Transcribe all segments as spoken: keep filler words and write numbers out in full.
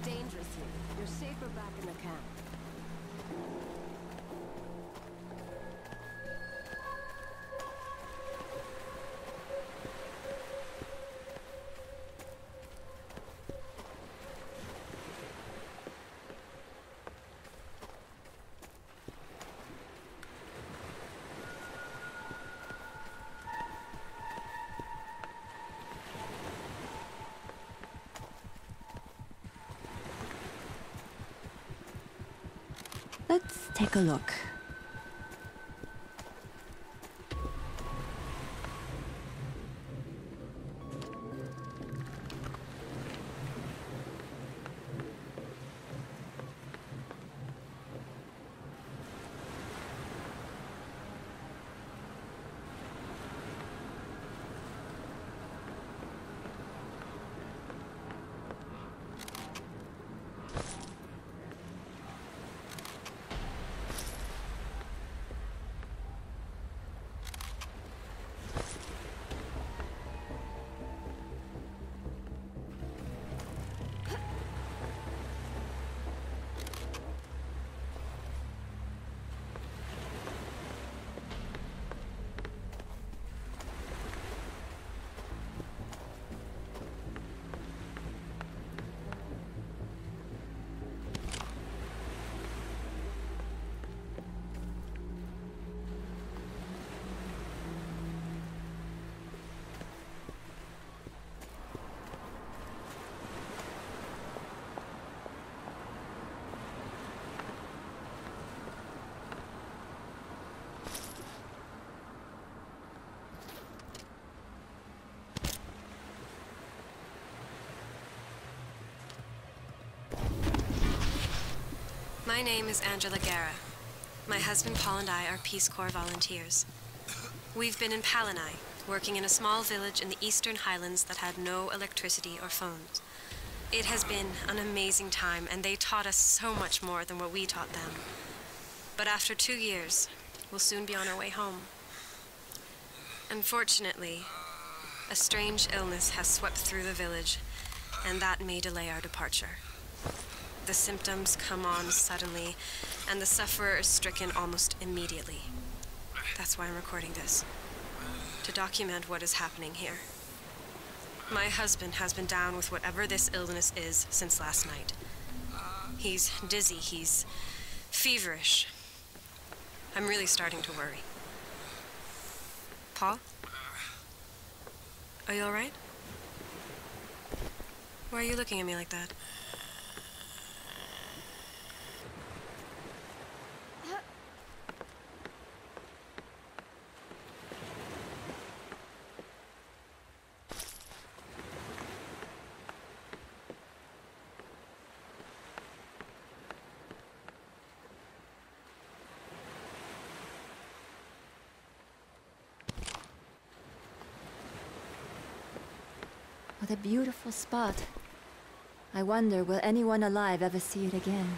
dangerous here. You're safer back in the camp. Let's take a look. My name is Angela Guerra. My husband Paul and I are Peace Corps volunteers. We've been in Palanai, working in a small village in the eastern highlands that had no electricity or phones. It has been an amazing time, and they taught us so much more than what we taught them. But after two years, we'll soon be on our way home. Unfortunately, a strange illness has swept through the village, and that may delay our departure. The symptoms come on suddenly, and the sufferer is stricken almost immediately. That's why I'm recording this, to document what is happening here. My husband has been down with whatever this illness is since last night. He's dizzy, he's feverish. I'm really starting to worry. Paul? Are you all right? Why are you looking at me like that? What a beautiful spot. I wonder, will anyone alive ever see it again?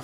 off!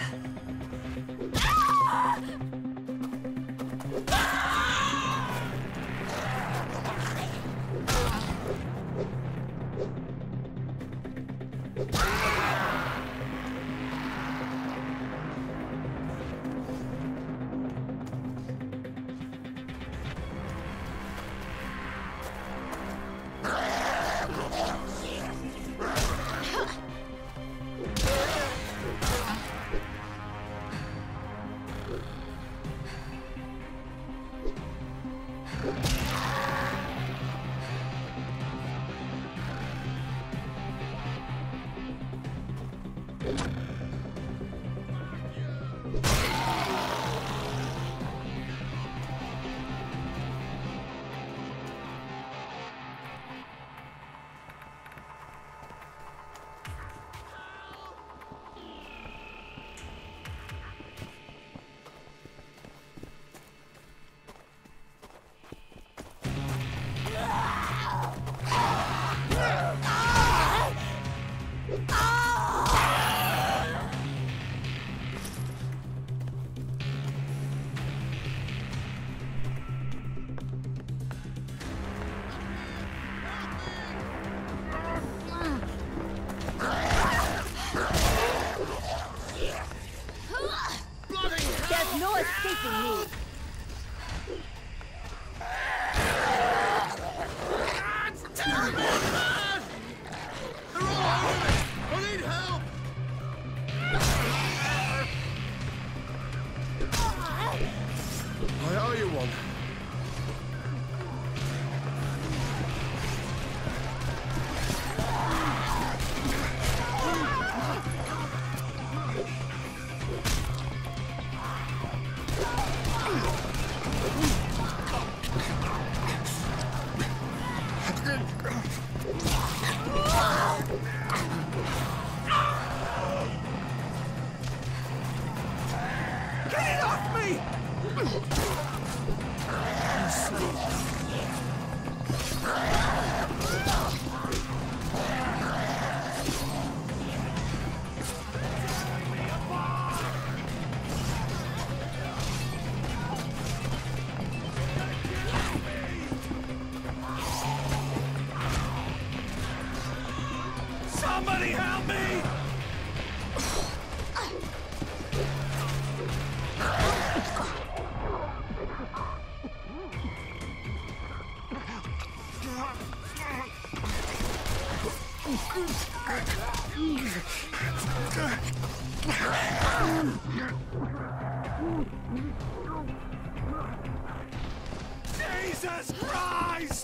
There's no escaping me! Somebody help me! Jesus Christ!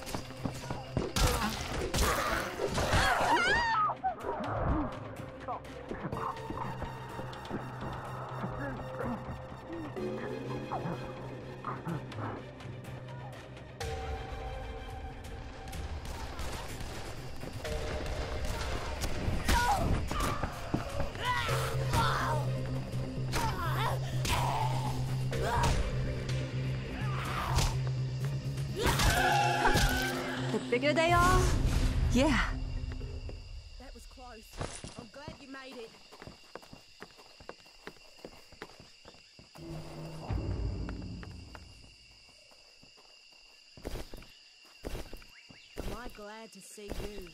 The bigger they are? Yeah. That was close. I'm glad you made it. Am I glad to see you?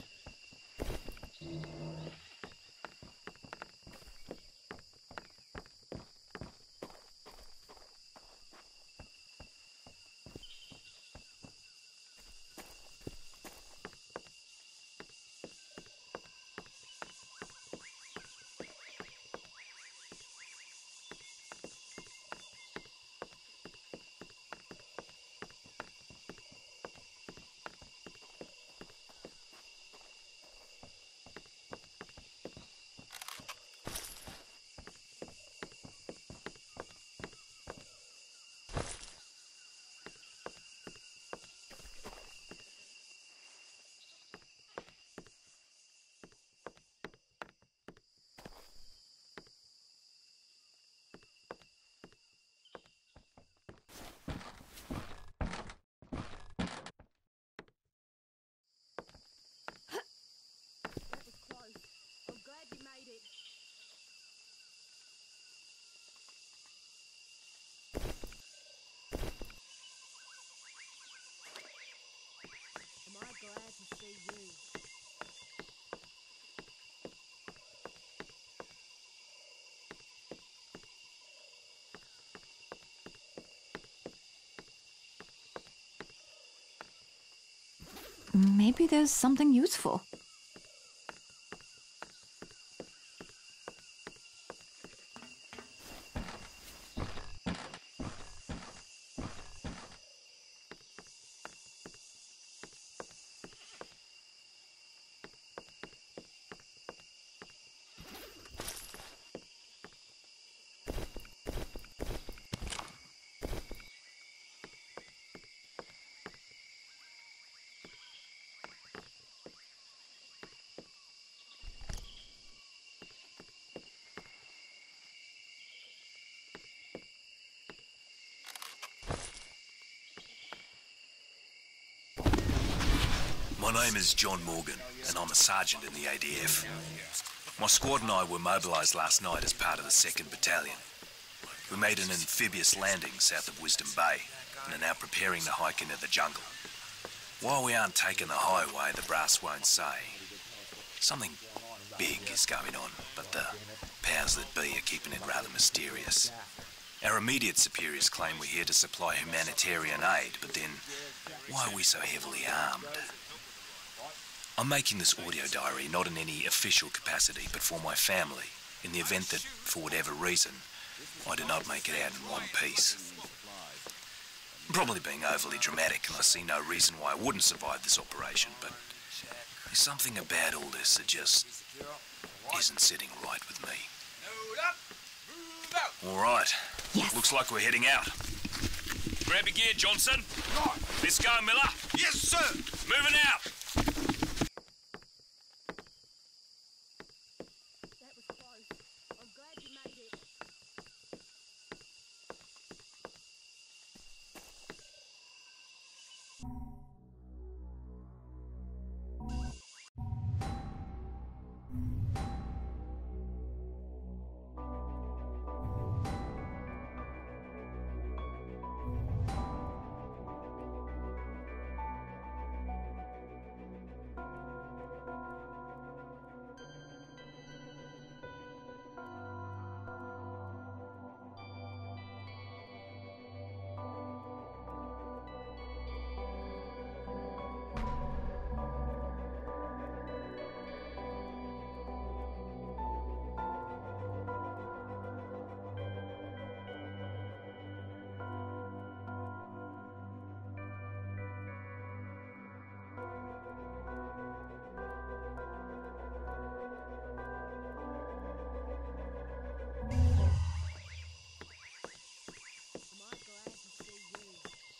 maybe there's something useful. My name is John Morgan, and I'm a sergeant in the A D F. My squad and I were mobilised last night as part of the second Battalion. We made an amphibious landing south of Wisdom Bay, and are now preparing to hike into the jungle. While we aren't taking the highway, the brass won't say. Something big is going on, but the powers that be are keeping it rather mysterious. Our immediate superiors claim we're here to supply humanitarian aid, but then why are we so heavily armed? I'm making this audio diary not in any official capacity, but for my family, in the event that, for whatever reason, I do not make it out in one piece. I'm probably being overly dramatic, and I see no reason why I wouldn't survive this operation, but there's something about all this that just isn't sitting right with me. All right. Yes. Looks like we're heading out. Grab your gear, Johnson. Right. Let's go, Miller. Yes, sir. Moving out. That was close. I'm glad you made it. Am I glad to see you?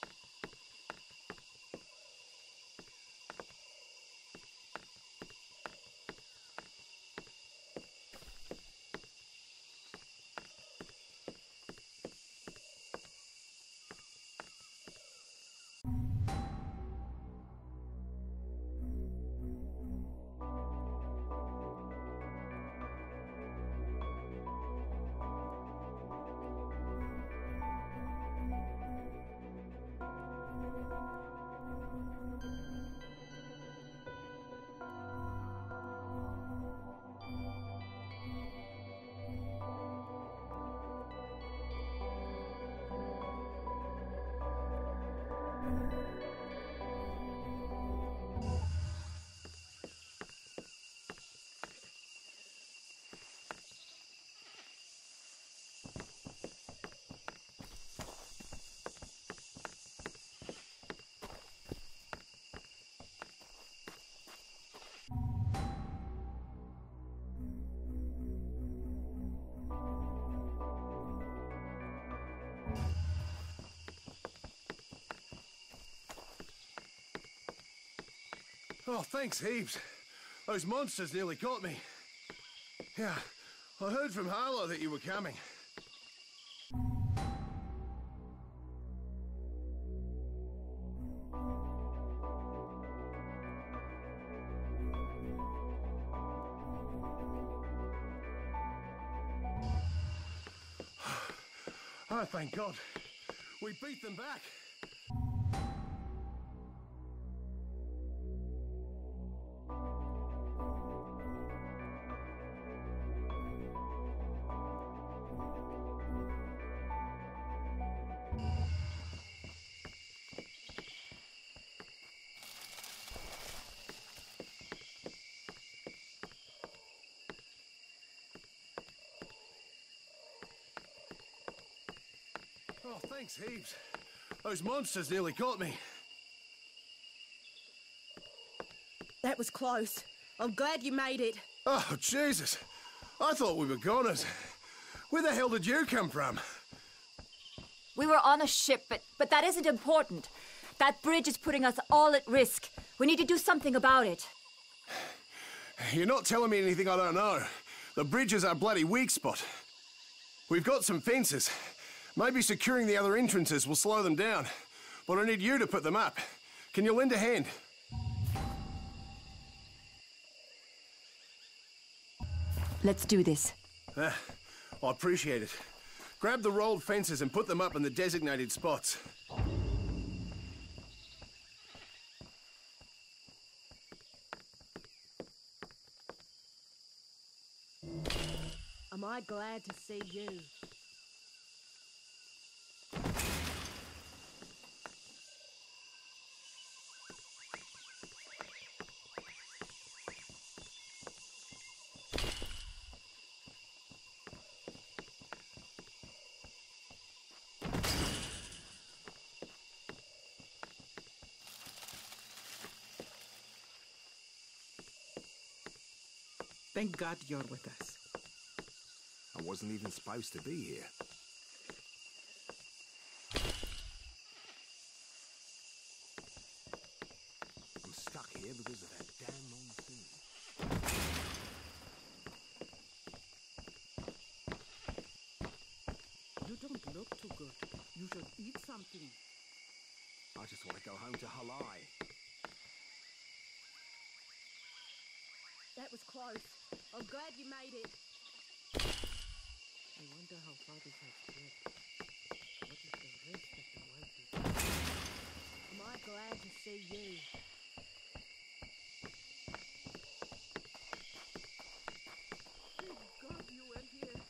Oh, thanks heaps. Those monsters nearly got me. Yeah, I heard from Harlow that you were coming. Oh, thank God. We beat them back. Oh, thanks heaps. Those monsters nearly got me. That was close. I'm glad you made it. Oh, Jesus. I thought we were goners. Where the hell did you come from? We were on a ship, but, but that isn't important. That bridge is putting us all at risk. We need to do something about it. You're not telling me anything I don't know. The bridge is our bloody weak spot. We've got some fences. Maybe securing the other entrances will slow them down. But I need you to put them up. Can you lend a hand? Let's do this. Ah, I appreciate it. Grab the rolled fences and put them up in the designated spots. Am I glad to see you? Thank God you're with us. I wasn't even supposed to be here. I'm stuck here because of that damn monsoon. You don't look too good. You should eat something. I just want to go home to Halai. That was close. I'm glad you made it. I wonder how far this has spread. What is the rest of the world become? Am I glad to see you? Thank God you were here.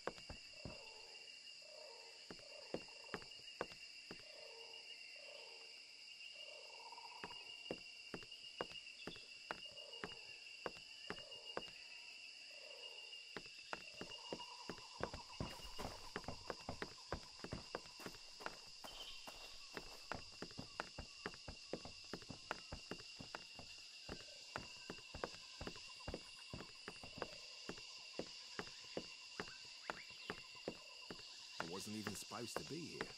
I wasn't even supposed to be here.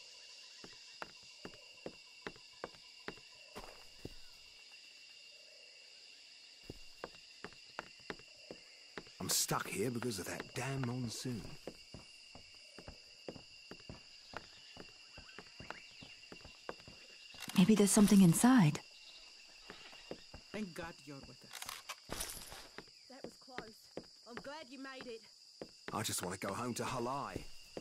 I'm stuck here because of that damn monsoon. Maybe there's something inside. Thank God you're with us. That was close. I'm glad you made it. I just want to go home to Halai.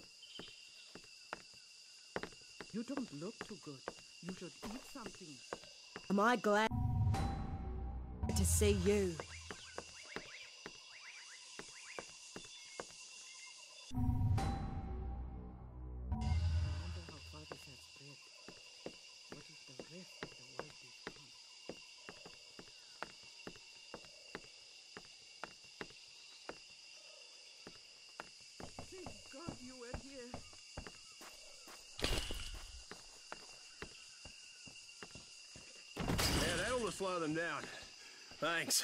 You don't look too good. You should eat something. Am I glad to see you? I wonder how far this has spread. What is the rest of the world become? Thank God you were here. Yeah, that'll slow them down. Thanks.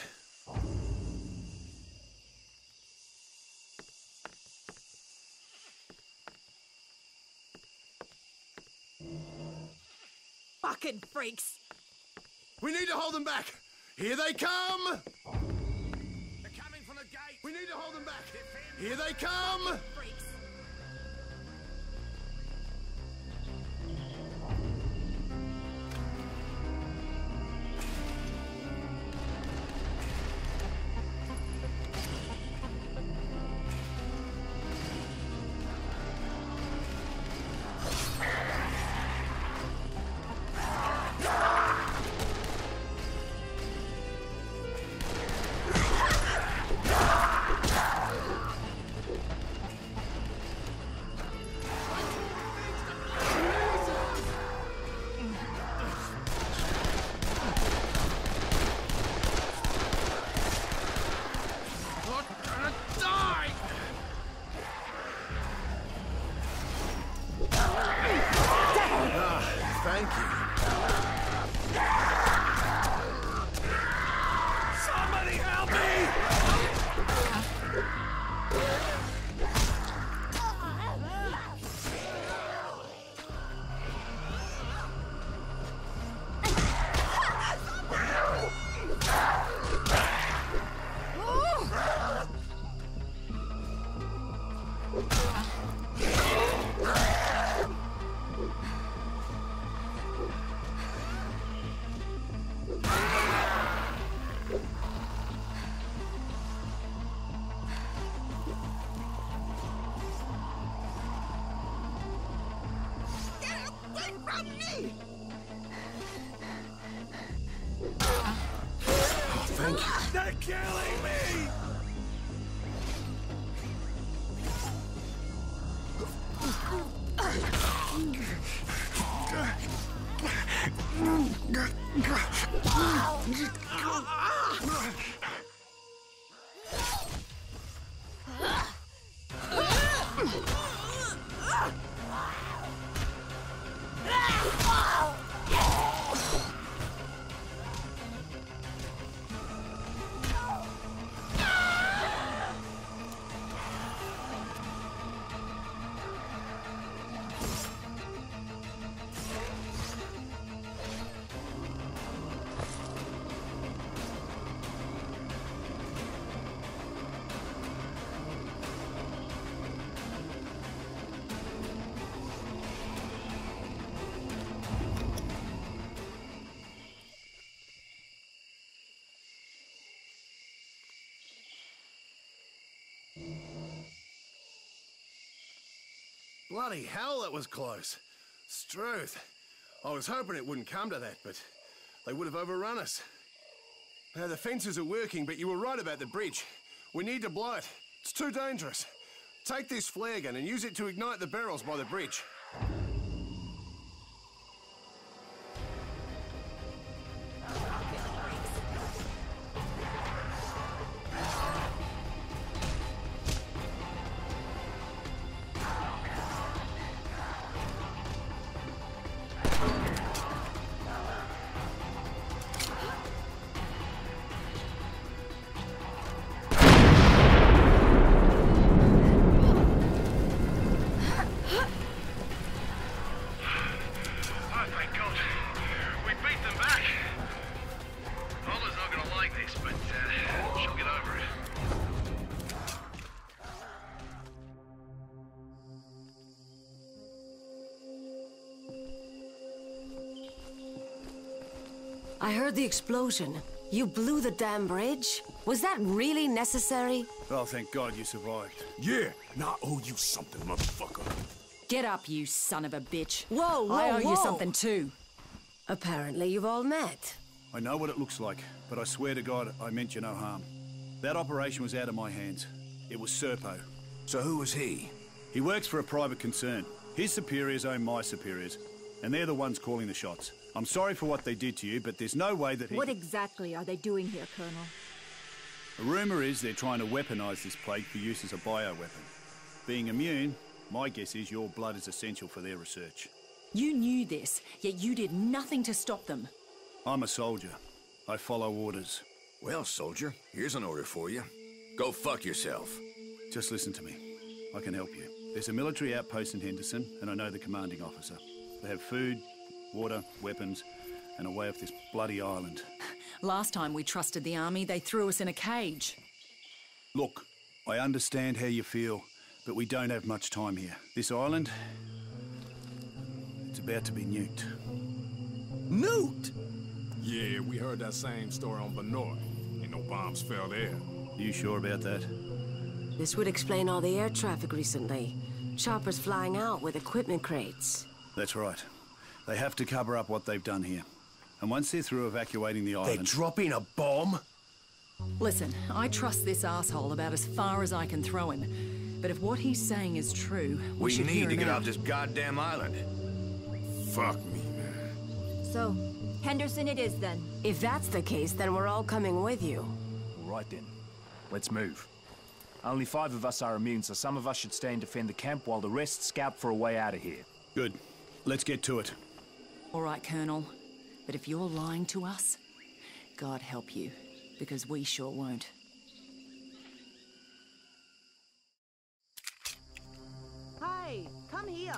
Fucking freaks! We need to hold them back. Here they come! They're coming from the gate. We need to hold them back. Here they come! Freaks! Thank you. Somebody help me! Thank you. They're killing me! Bloody hell, that was close. Struth. I was hoping it wouldn't come to that, but they would have overrun us. Now, the fences are working, but you were right about the bridge. We need to blow it. It's too dangerous. Take this flare gun and use it to ignite the barrels by the bridge. I heard the explosion. You blew the damn bridge? Was that really necessary? Oh, thank God you survived. Yeah, and I owe you something, motherfucker. Get up, you son of a bitch. Whoa, whoa, I owe whoa. you something too. Apparently you've all met. I know what it looks like, but I swear to God, I meant you no harm. That operation was out of my hands. It was Serpo. So who was he? He works for a private concern. His superiors own my superiors, and they're the ones calling the shots. I'm sorry for what they did to you, but there's no way that he... What exactly are they doing here, Colonel? The rumour is they're trying to weaponize this plague for use as a bioweapon. Being immune, my guess is your blood is essential for their research. You knew this, yet you did nothing to stop them. I'm a soldier. I follow orders. Well, soldier, here's an order for you. Go fuck yourself. Just listen to me. I can help you. There's a military outpost in Henderson, and I know the commanding officer. They have food, water, weapons, and a way off this bloody island. Last time we trusted the army, they threw us in a cage. Look, I understand how you feel, but we don't have much time here. This island, it's about to be nuked. Nuked? Yeah, we heard that same story on Benoit. Ain't no bombs fell there. You sure about that? This would explain all the air traffic recently. Choppers flying out with equipment crates. That's right. They have to cover up what they've done here. And once they're through evacuating the island... They're dropping a bomb? Listen, I trust this asshole about as far as I can throw him. But if what he's saying is true, we, We should need hear to him get out. off this goddamn island. Fuck me, man. So, Henderson it is then. If that's the case, then we're all coming with you. All right then. Let's move. Only five of us are immune, so some of us should stay and defend the camp while the rest scout for a way out of here. Good. Let's get to it. All right, Colonel. But if you're lying to us, God help you, because we sure won't. Hey, come here.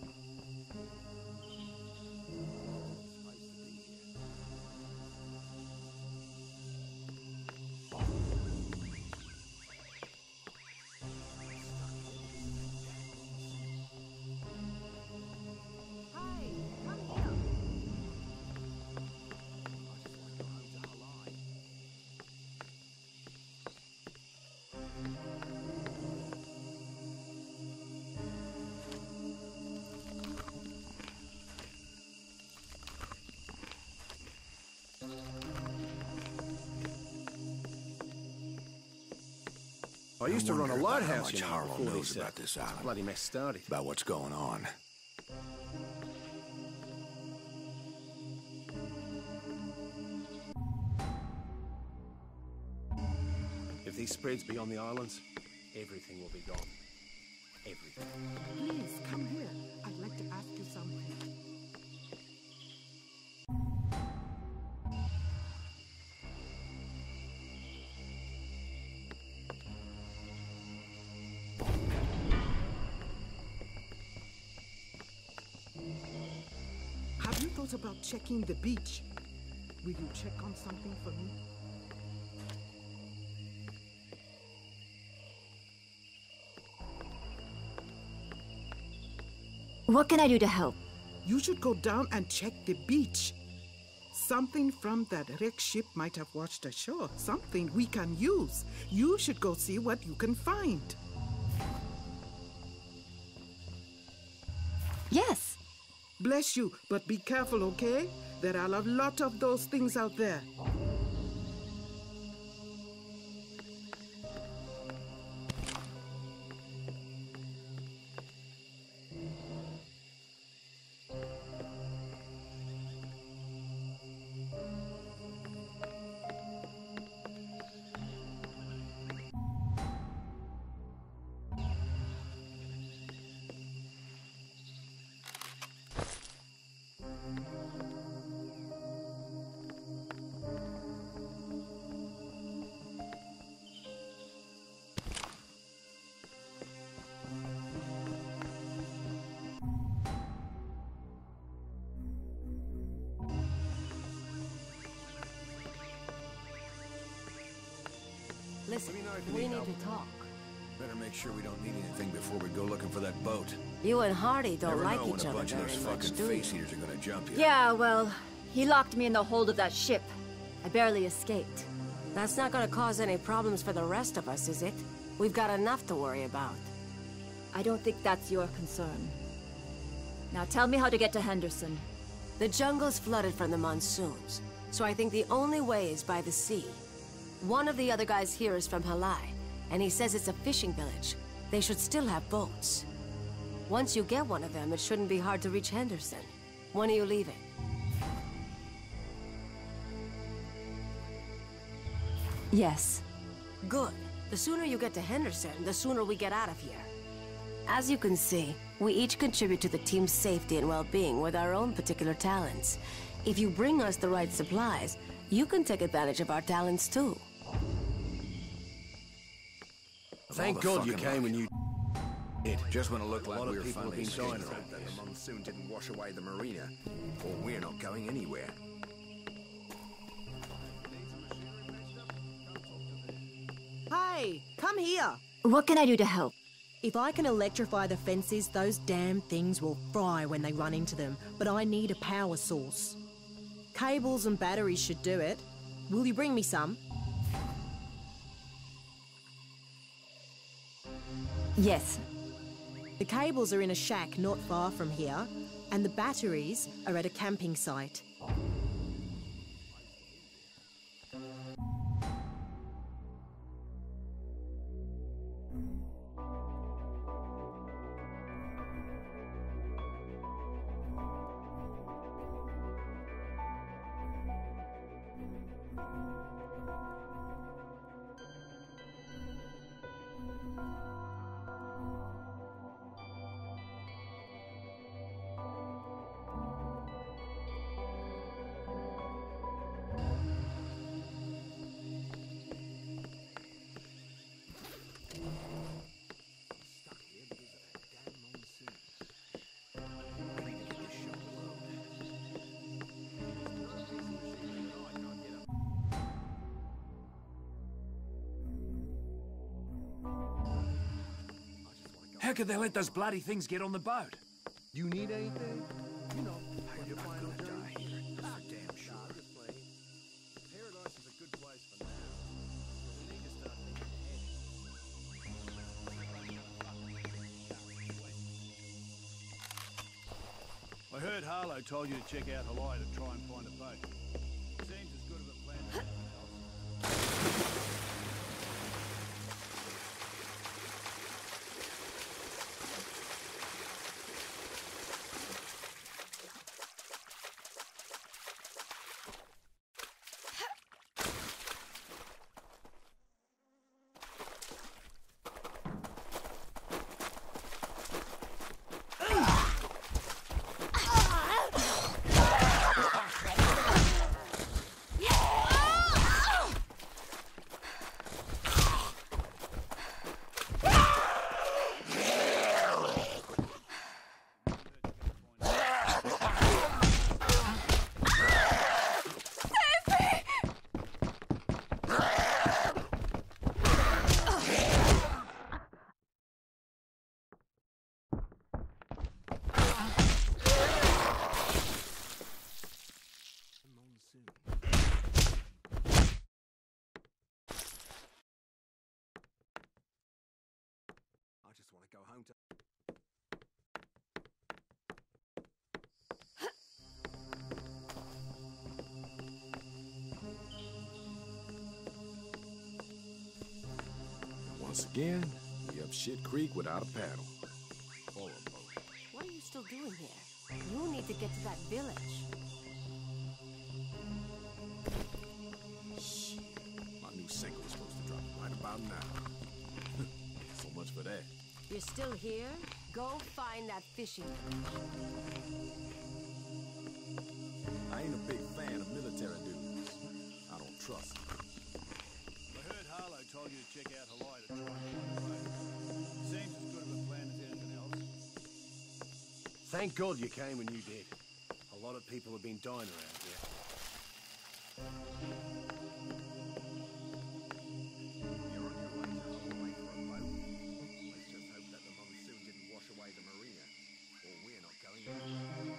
I used to run a wonder about how lighthouse, much you know, Harlow before knows this, uh, about this island. bloody mess started. About what's going on. If these spreads be on the islands, everything will be gone. Everything. Please, come here. I'd like to ask you something. Have you thought about checking the beach? Will you check on something for me? What can I do to help? You should go down and check the beach. Something from that wrecked ship might have washed ashore. Something we can use. You should go see what you can find. Yes. Bless you, but be careful, okay? There are a lot of those things out there. Listen, we need to talk. Better make sure we don't need anything before we go looking for that boat. You and Hardy don't Never like know when each a other bunch of very those much, fucking do you? face eaters are gonna jump you. Yeah, well, he locked me in the hold of that ship. I barely escaped. That's not gonna cause any problems for the rest of us, is it? We've got enough to worry about. I don't think that's your concern. Now tell me how to get to Henderson. The jungle's flooded from the monsoons, so I think the only way is by the sea. One of the other guys here is from Halai, and he says it's a fishing village. They should still have boats. Once you get one of them, it shouldn't be hard to reach Henderson. When are you leaving? Yes. Good. The sooner you get to Henderson, the sooner we get out of here. As you can see, we each contribute to the team's safety and well-being with our own particular talents. If you bring us the right supplies, you can take advantage of our talents too. Thank all the God you fucking came luck. when you did. Just when it looked A like lot we of were people have finally been dying escaping, around that there. the monsoon didn't wash away the marina, or we're not going anywhere. Hey, come here. What can I do to help? If I can electrify the fences, those damn things will fry when they run into them. But I need a power source. Cables and batteries should do it. Will you bring me some? Yes. The cables are in a shack not far from here, and the batteries are at a camping site. How could they let those bloody things get on the boat? You need anything? You know, how you're fine on die here. That's for damn sure. Nah, I'm just playing. Paradise is a good place for now. We need to start thinking I heard Harlow told you to check out Hawaii to try and find a boat. Seems as good of a plan as anything else. I just want to go home to... Once again, we up shit creek without a paddle. Or a boat. What are you still doing here? You need to get to that village. Shit. My new single is supposed to drop right about now. So much for that. You're still here? Go find that fishing village. I ain't a big fan of military dudes. I don't trust them. I heard Harlow told you to check out Hawaii to try and find a boat. Seems as good of a plan as anything else. Thank God you came when you did. A lot of people have been dying around here. You're on your way to Hawaii for a boat. Let's just hope that the monsoon didn't wash away the marina. Or we're not going anywhere.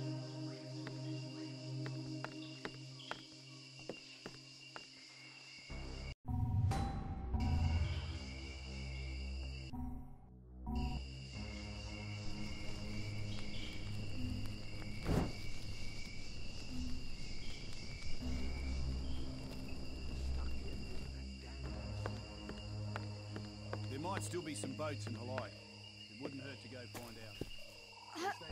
There might still be some boats in Hawaii. It wouldn't hurt to go find out. I just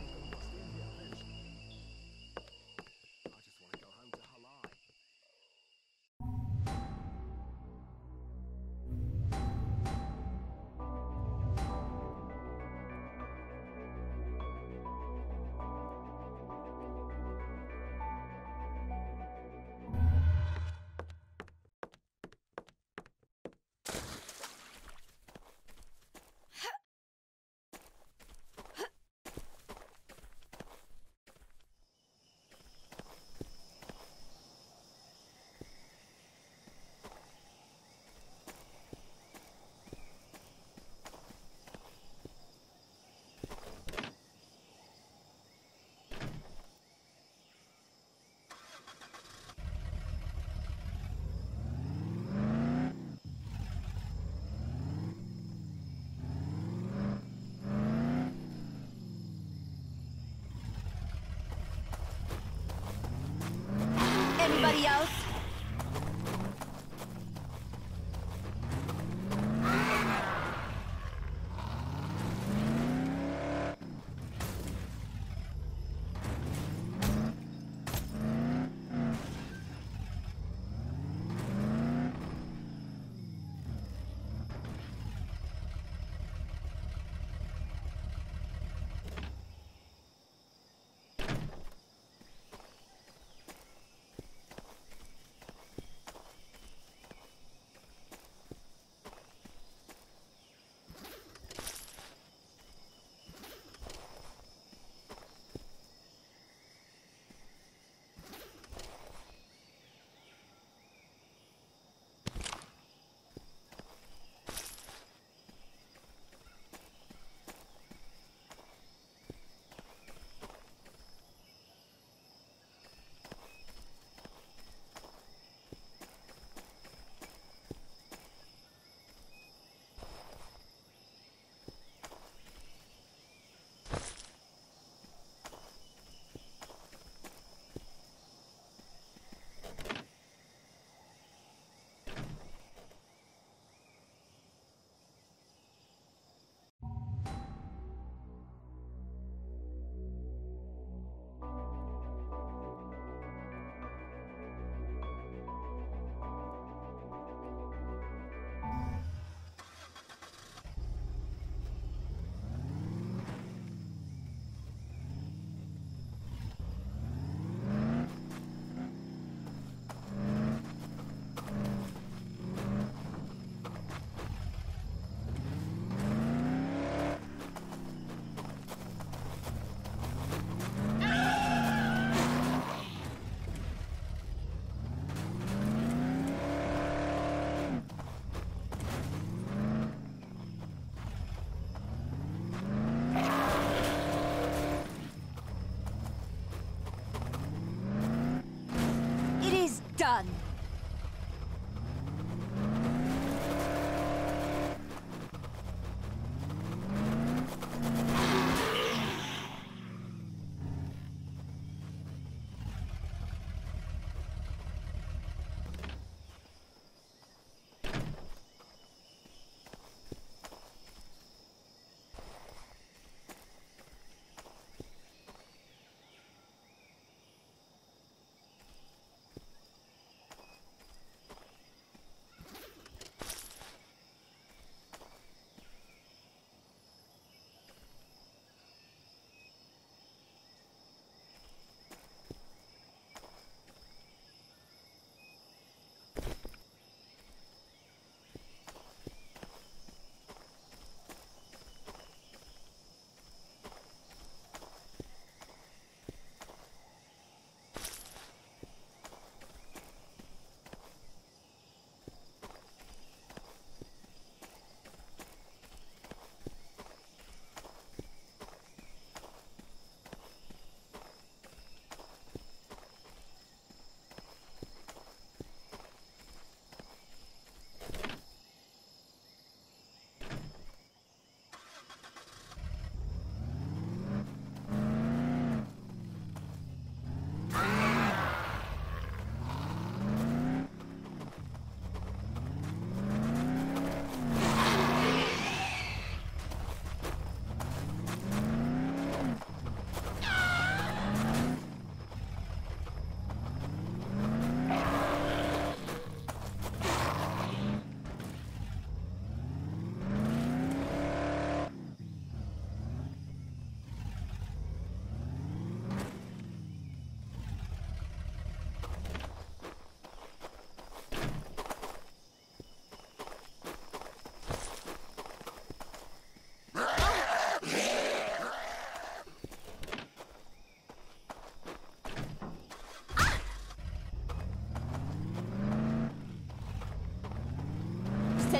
want to go home to Hawaii. Huh?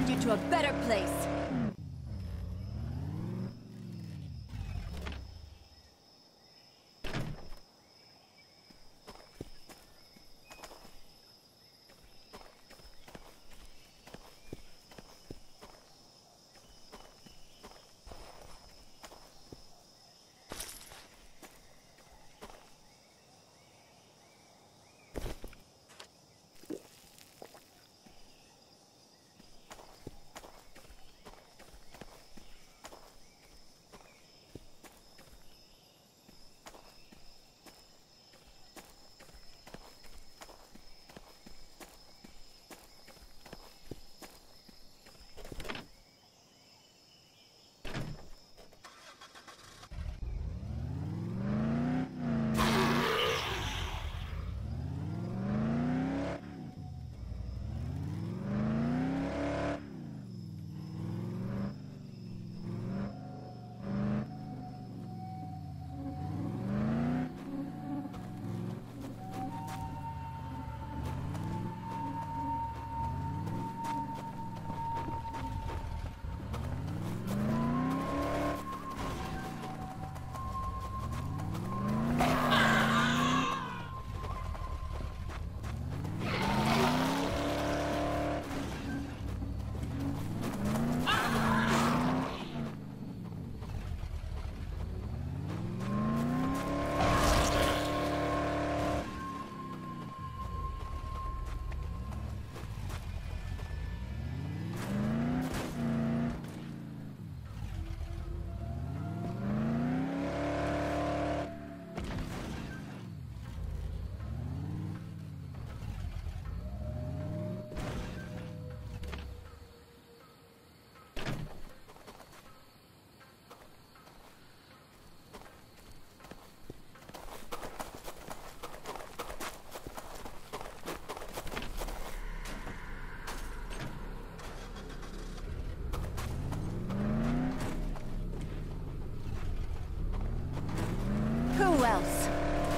you to a better place. Who else?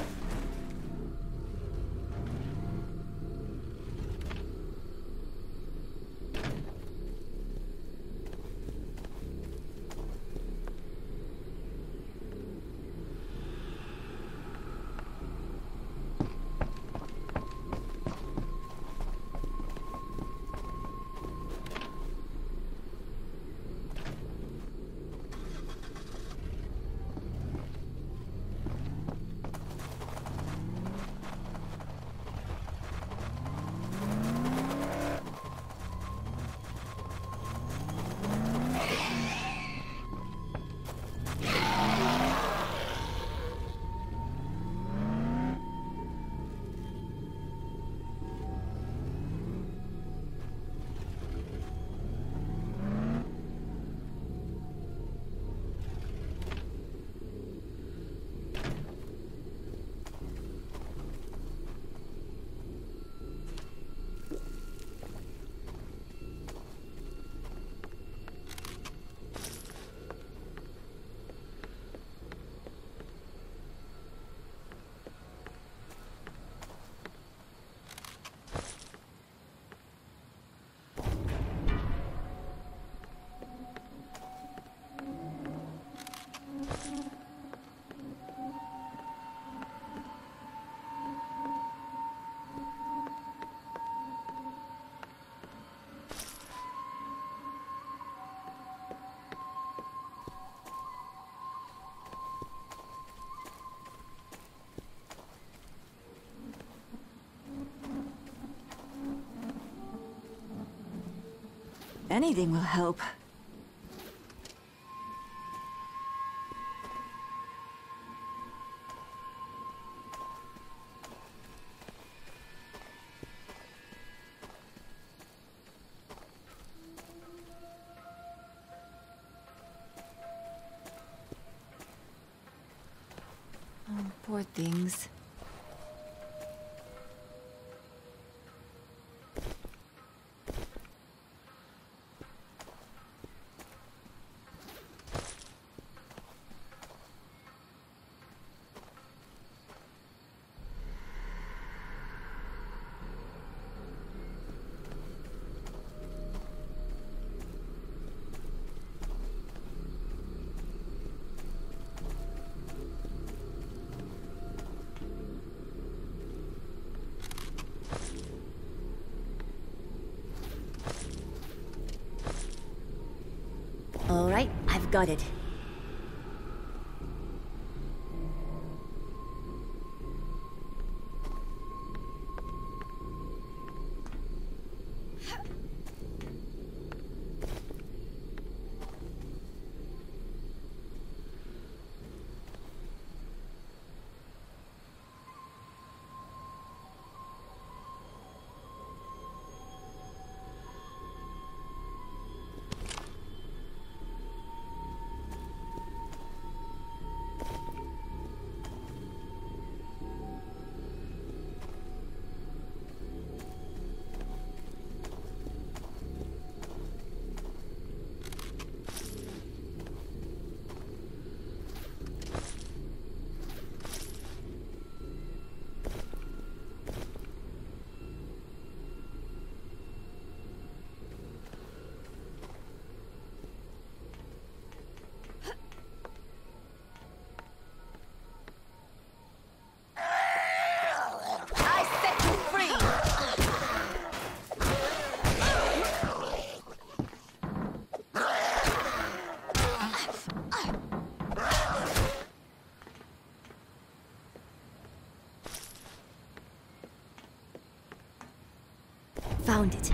Anything will help. Oh, poor things. Got it. Found it.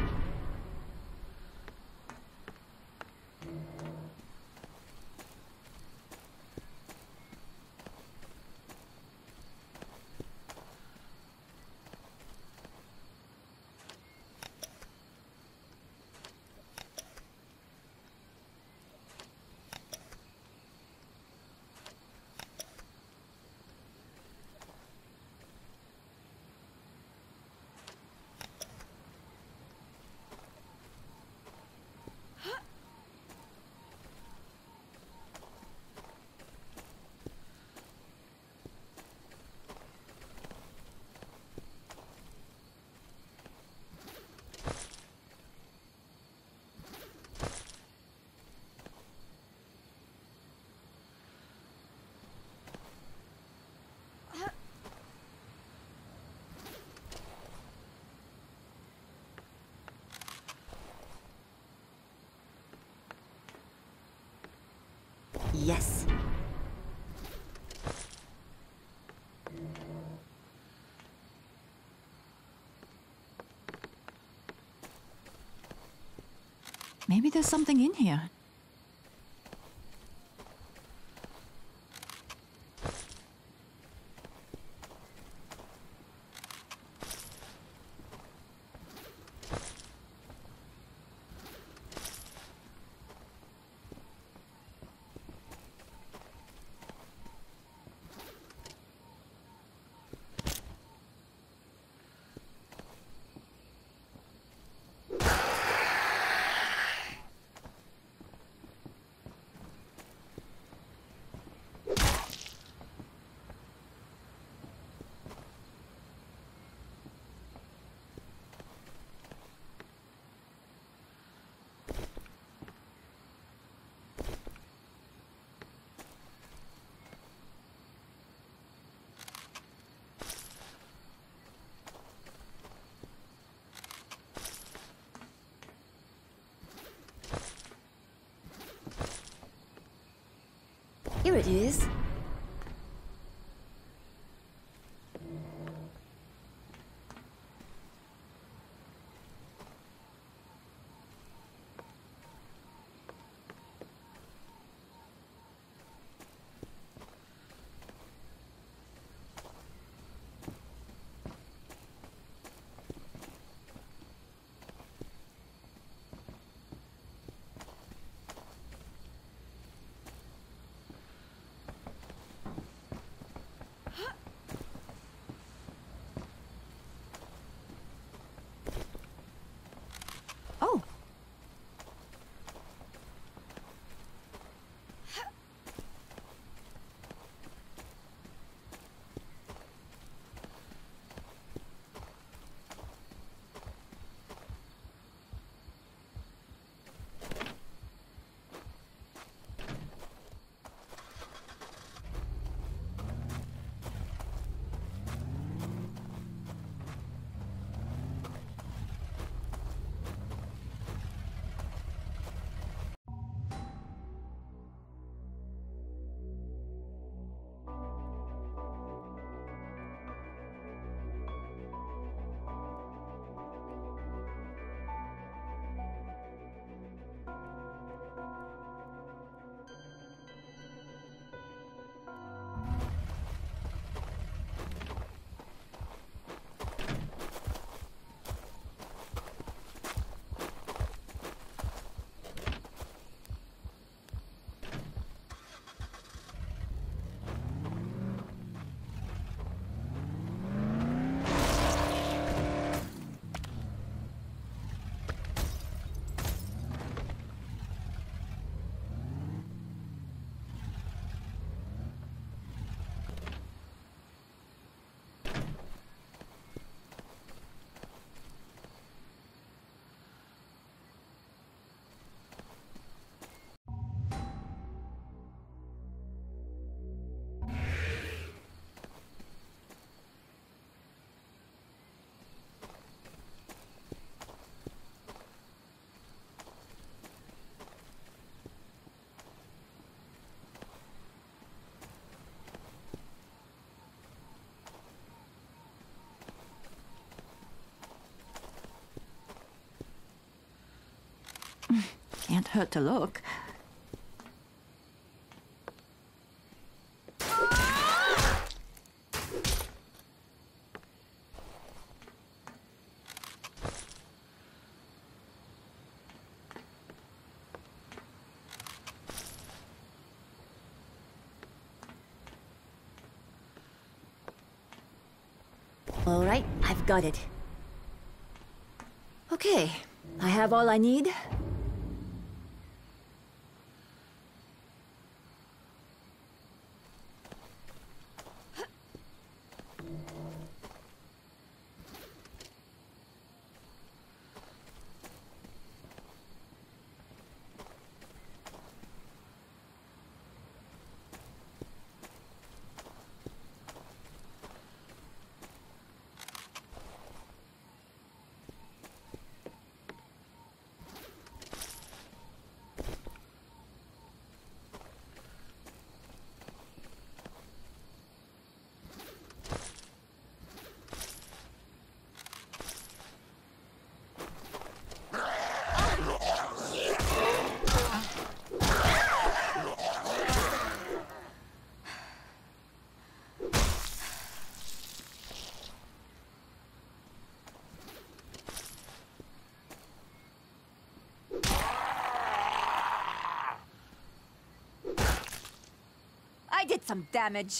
Yes. Maybe there's something in here. Here it is. Can't hurt to look. All right, I've got it. Okay, I have all I need. I did some damage.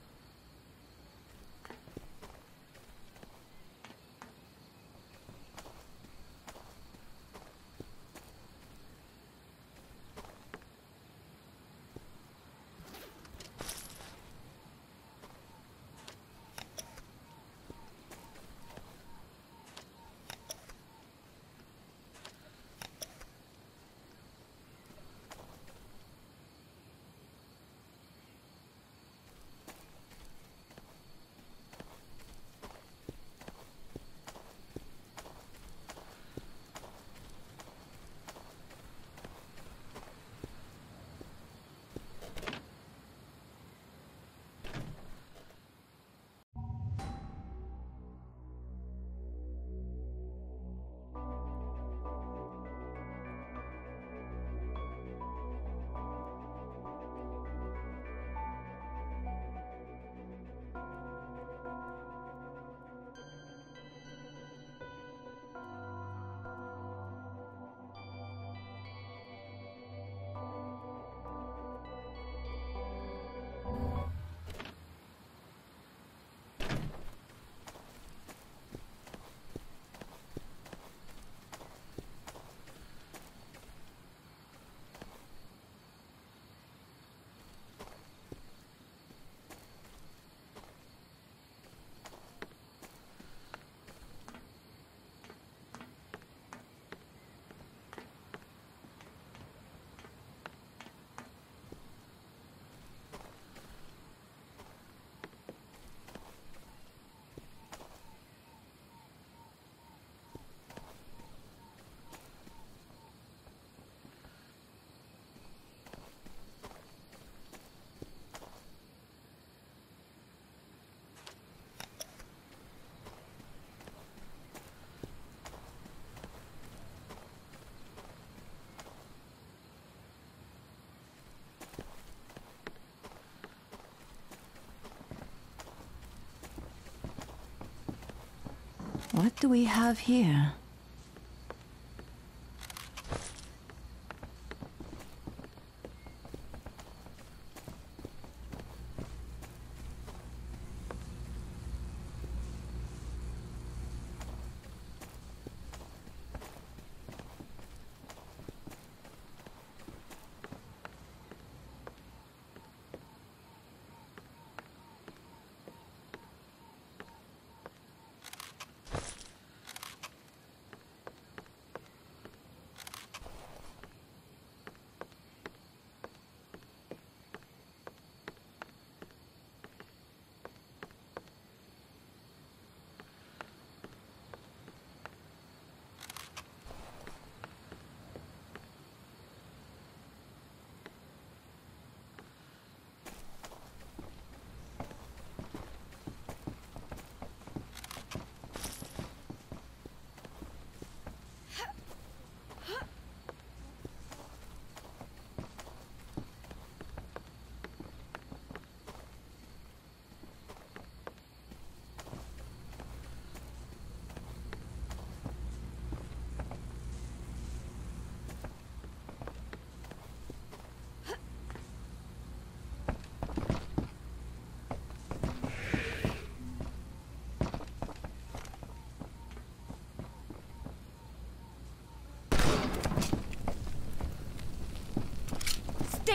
What do we have here?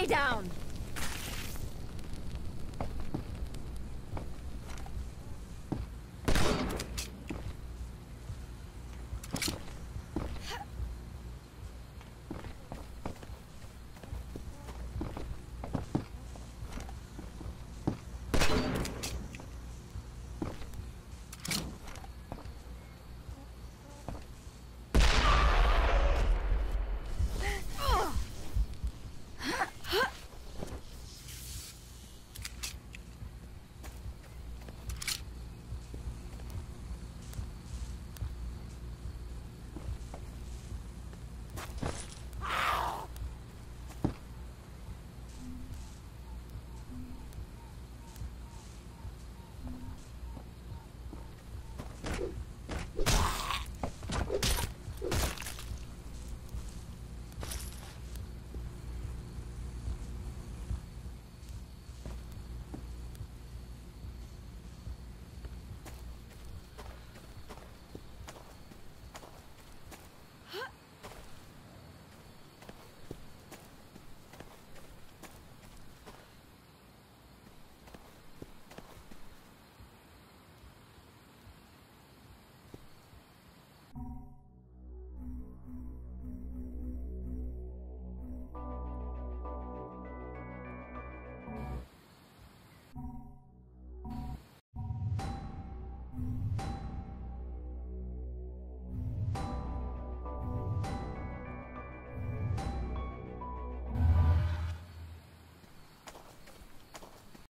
Stay down!